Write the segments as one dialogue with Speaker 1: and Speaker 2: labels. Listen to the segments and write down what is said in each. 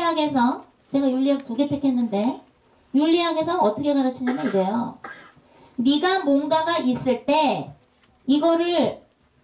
Speaker 1: 윤리학에서 제가 윤리학 2개 택했는데 윤리학에서 어떻게 가르치냐면 이래요. 네가 뭔가가 있을 때 이거를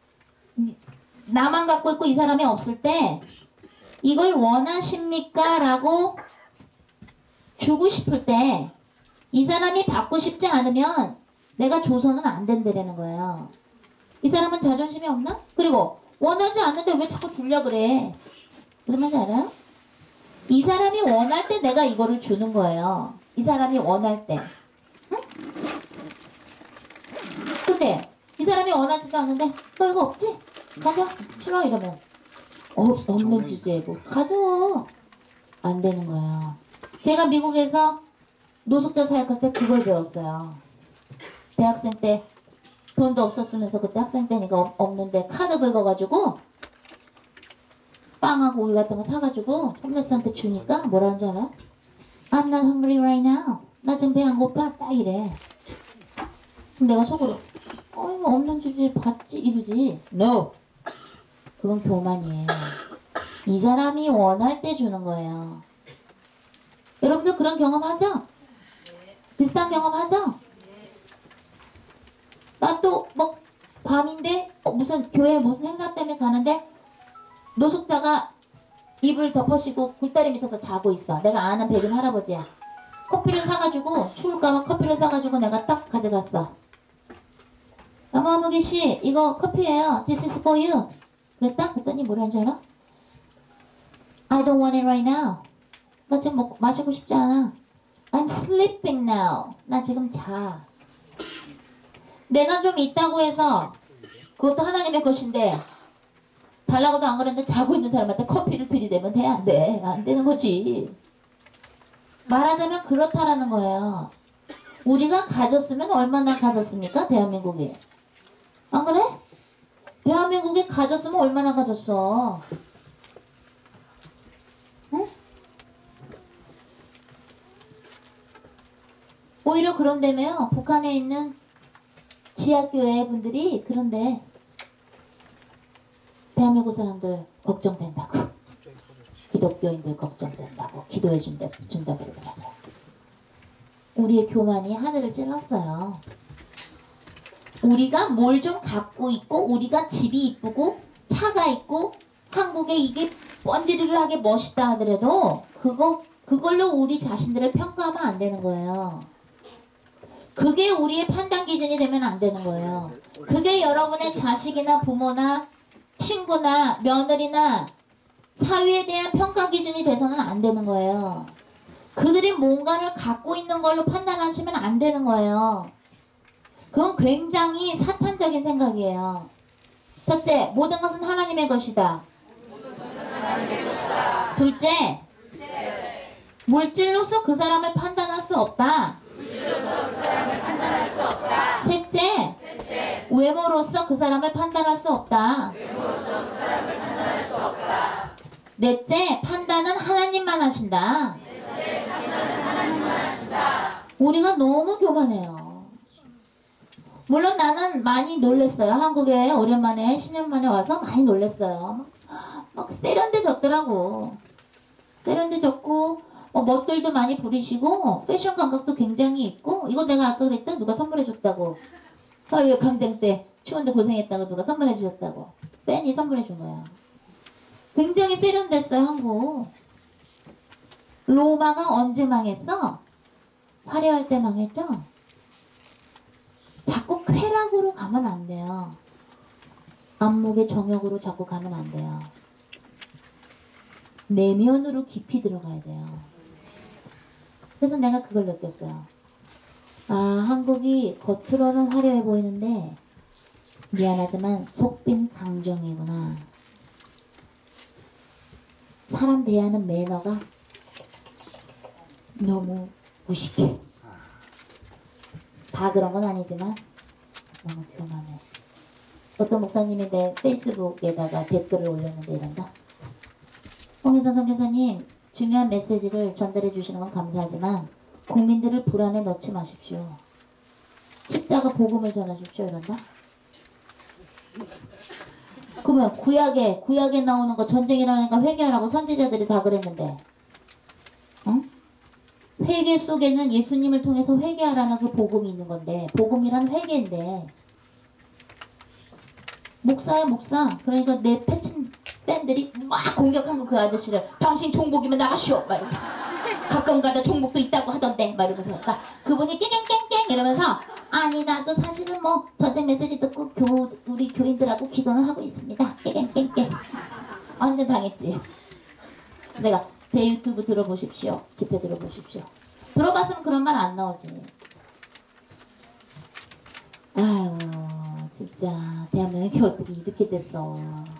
Speaker 1: 나만 갖고 있고 이 사람이 없을 때 이걸 원하십니까? 라고 주고 싶을 때 이 사람이 받고 싶지 않으면 내가 줘서는 안 된다라는 거예요. 이 사람은 자존심이 없나? 그리고 원하지 않는데 왜 자꾸 주려고 그래? 무슨 말인지 알아요? 이 사람이 원할 때 내가 이거를 주는 거예요. 이 사람이 원할 때. 응? 근데 이 사람이 원하지도 않는데 너 이거 없지? 가져. 싫어 이러면 없는 주제고 가져. 안 되는 거예요. 제가 미국에서 노숙자 사역할 때 그걸 배웠어요. 대학생 때 돈도 없었으면서 그때 학생 때니까 없는데 카드 긁어가지고 빵하고 우유 같은 거 사가지고 홈레스한테 주니까 뭐라는 줄 알아? I'm not hungry right now. 나 지금 배 안 고파. 딱 이래. 그럼 내가 속으로 이거 없는 주제에 받지 이러지. No. 그건 교만이에요. 이 사람이 원할 때 주는 거예요. 여러분들 그런 경험 하죠? 비슷한 경험 하죠? 나 또 뭐 밤인데 무슨 교회 무슨 행사 때문에 가는데 노숙자가 이불 덮어씌고 굴다리 밑에서 자고 있어. 내가 아는 백인 할아버지야. 커피를 사가지고 추울까봐 커피를 사가지고 내가 딱 가져갔어. 어머무기 씨 이거 커피예요. This is for you. 그랬다? 그랬더니 뭐라는 줄 알아? I don't want it right now. 나 지금 마시고 싶지 않아. I'm sleeping now. 나 지금 자. 내가 좀 있다고 해서 그것도 하나님의 것인데 달라고도 안 그랬는데 자고 있는 사람한테 커피를 들이대면 돼? 안 돼. 안 되는 거지. 말하자면 그렇다라는 거예요. 우리가 가졌으면 얼마나 가졌습니까? 대한민국이. 안 그래? 대한민국이 가졌으면 얼마나 가졌어. 응? 오히려 그런데매요. 북한에 있는 지하교회 분들이 그런데 대한민국 사람들 걱정된다고. 기독교인들 걱정된다고. 기도해 준다고 그러더라고요. 우리의 교만이 하늘을 찔렀어요. 우리가 뭘 좀 갖고 있고 우리가 집이 이쁘고 차가 있고 한국에 이게 번지르르하게 멋있다 하더라도 그걸로 우리 자신들을 평가하면 안 되는 거예요. 그게 우리의 판단 기준이 되면 안 되는 거예요. 그게 여러분의 자식이나 부모나 친구나 며느리나 사위에 대한 평가 기준이 돼서는 안 되는 거예요. 그들이 뭔가를 갖고 있는 걸로 판단하시면 안 되는 거예요. 그건 굉장히 사탄적인 생각이에요. 첫째, 모든 것은 하나님의 것이다. 둘째, 물질로서 그 사람을 판단할 수 없다. 셋째, 외모로서 그 사람을 판단할 수 없다. 넷째, 판단은 하나님만 하신다. 우리가 너무 교만해요. 물론 나는 많이 놀랬어요. 한국에 오랜만에 10년 만에 와서 많이 놀랬어요. 막 세련돼졌더라고. 세련돼졌고 멋들도 많이 부리시고 패션 감각도 굉장히 있고 이거 내가 아까 그랬죠? 누가 선물해줬다고. 서울 강장 때 추운데 고생했다고 누가 선물해주셨다고. 팬이 선물해준 거야. 굉장히 세련됐어요. 한국. 로마가 언제 망했어? 화려할 때 망했죠? 자꾸 쾌락으로 가면 안 돼요. 안목의 정욕으로 자꾸 가면 안 돼요. 내면으로 깊이 들어가야 돼요. 그래서 내가 그걸 느꼈어요. 아, 한국이 겉으로는 화려해 보이는데 미안하지만 속빈 강정이구나. 사람 대하는 매너가 너무 무식해. 다 그런 건 아니지만 너무 교만해. 어떤 목사님이 내 페이스북에다가 댓글을 올렸는데 이런다. 홍혜선 선교사님, 중요한 메시지를 전달해 주시는 건 감사하지만 국민들을 불안에 넣지 마십시오. 십자가 복음을 전하십시오. 이런다. 그러면 구약에 나오는 거 전쟁 일어나니까 회개하라고 선지자들이 다 그랬는데 어? 회개 속에는 예수님을 통해서 회개하라는 그 복음이 있는 건데, 복음이란 회개인데, 목사야 목사. 그러니까 내 패친 팬들이 막 공격하고 그 아저씨를 당신 종복이면 나가시오 막 이렇게. 가끔 가다 종복도 있다고 하던데 막 이러면서 그러니까 그분이 깽깽깽깽 이러면서 아니 나도 사실은 뭐 전쟁 메시지 듣고 우리 교인들하고 기도는 하고 있습니다. 깽깽깽깽. 완전 당했지. 내가 제 유튜브 들어보십시오. 집회 들어보십시오. 들어봤으면 그런 말 안 나오지. 아유 진짜 대한민국이 어떻게 이렇게 됐어.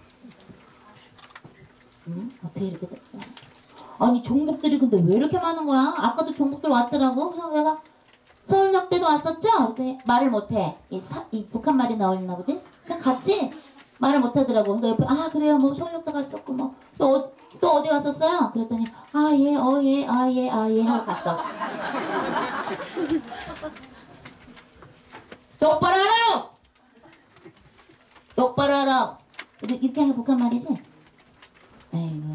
Speaker 1: 응? 어떻게 이렇게 됐어. 아니 종복들이 근데 왜 이렇게 많은 거야? 아까도 종복들 왔더라고. 그래서 내가 서울역 때도 왔었죠? 근데 말을 못해. 이 북한 말이 나오나 보지? 그냥 갔지? 말을 못하더라고. 근데 옆에 아 그래요 뭐 서울역도 갔었고 뭐 또 어디 왔었어요? 그랬더니 아 예 아 예 하고 갔어. 똑바로 하라! 똑바로 하라! 이렇게 하는 게 북한 말이지? 아이고.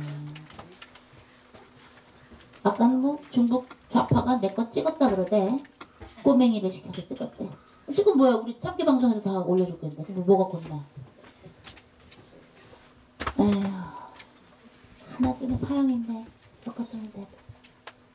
Speaker 1: 아까는 뭐 중국 좌파가 내 거 찍었다 그러대. 꼬맹이를 시켜서 찍었대. 지금 뭐야 우리 참기 방송에서 다 올려줄 건데. 그럼 뭐가 건데? 에휴. 하나 중에 사형인데 똑같은데.